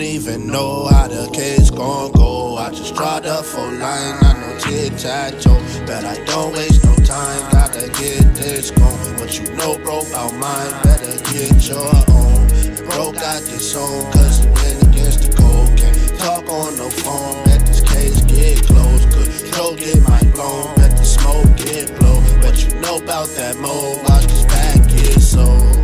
don't even know how the case gon' go. I just draw the full line, I know tic-tac-toe, but I don't waste no time. Gotta get this going. What you know, bro, about mine, better get your own. And bro got this on, cause he went against the code. Can't talk on no phone, let this case get closed. Control get mind blown, let the smoke get blow. What you know about that mode, watch this back get sold.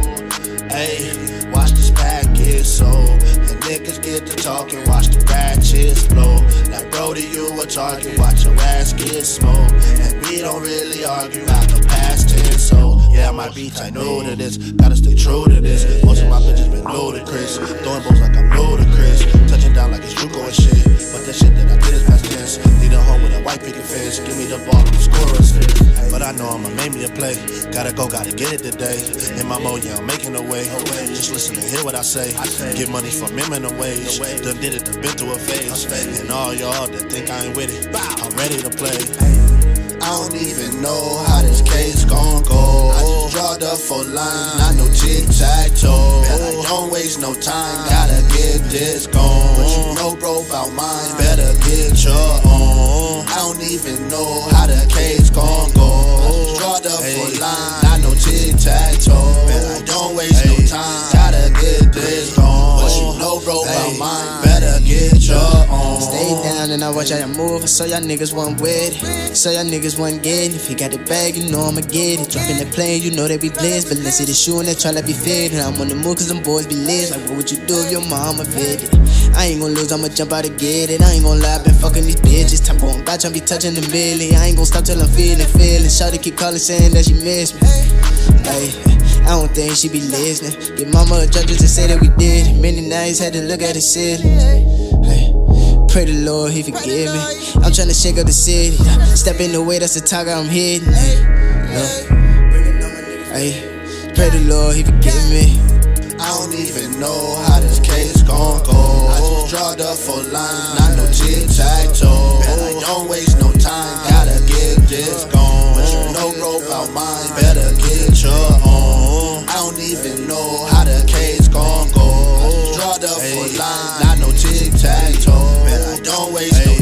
Ayy, watch this back get sold. And niggas get to talking, watch the ratchets blow. Like Brody, you a target, watch your ass get smoked. And we don't really argue, got no past tense, so yeah, my beats, I know to this. Gotta stay true to this. Most of my bitches been ludicrous, throwing balls like I'm ludicrous, touching down like it's Juco and shit. But that shit that I did is past tense. Need a home with a white picket fence. Give me the ball, I'm a scorer fist. But I know I'ma make me a play. Gotta go, gotta get it today. In my mode, yeah, I'm making a way. Just listen and hear what I say. Get money from him in a wage. Done did it, done been through a phase. And all y'all that think I ain't with it, I'm ready to play. I don't even know how this case gon' go. I just draw the full line, I know tic-tac-toe. I don't waste no time, gotta get this gone. But you know, bro, about mine, better get your own. I don't even know how the case gon' go. I just draw the full line, I know tic-tac-toe. I don't waste no time, gotta get this gone. But you know, bro, about mine, better get your own. Stay down and I watch how y'all move. I saw y'all niggas wasn't with it. So y'all niggas wasn't getting it. If you got the bag, you know I'ma get it. Dropping the plane, you know they be blessed. But let's see the shoe and they try to be fit. And I'm on the move cause them boys be lit. Like what would you do if your mama fit it? I ain't gon' lose, I'ma jump out and get it. I ain't gon' lie, been fucking these bitches. Time going by, tryna be touching the milli. I ain't gon' stop till I'm feeling. Shawty keep calling saying that she miss me. Hey, I don't think she be listening. Get mama a judge just to say that we did. Many nights had to look at the ceiling. Hey, pray the Lord he forgive me. I'm tryna shake up the city. Step in the way, that's the target I'm hitting. Hey, pray the Lord he forgive me. I don't even know how this case gon' go. I just draw the full line, I know tic-tac-toe. I don't waste no time, gotta get this gone. But you know, bro, about mine, better get your own. I don't even know how the case gon' go. I just draw the full line, I know tic-tac-toe. I don't waste no